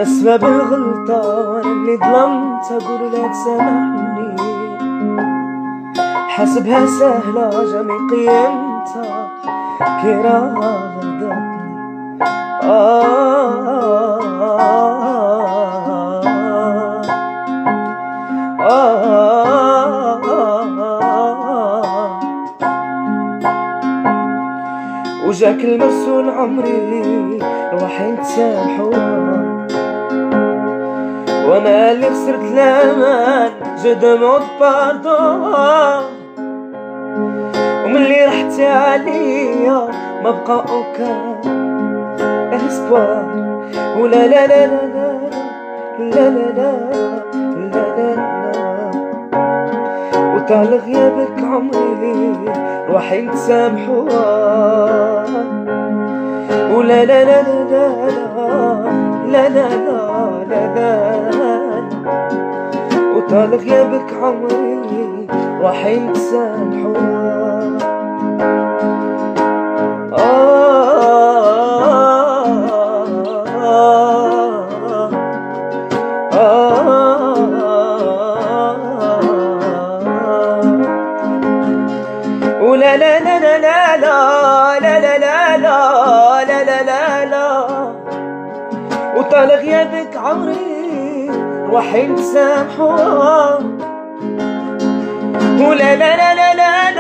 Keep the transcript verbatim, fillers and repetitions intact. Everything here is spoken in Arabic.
أنا سبب الغلطة وأنا اللي ظلمت، أقول لا تسامحني حاسبها سهلة جامي قيمتها كي راه غلطتني. آه آه آه وجاك المسؤول عمري روحي نتسامحوها، وانا اللي خسرت الامان جد موت باردون، وملي رحتي عليا ما بقى اوكان اسبوار. ولا لا لا لا لا لا لا لا لا لا وطال غيابك عمري روحي نتسامحوها. ولا لا لا لا لا لا لا لا لا لا وطال غيابك عمري روحي نتسامحوها. ولا لا لا لا لا لا لا لا لا لا لا لا لا وطال غيابك عمري روحي نتسامحوها. ولا لا لا لا لا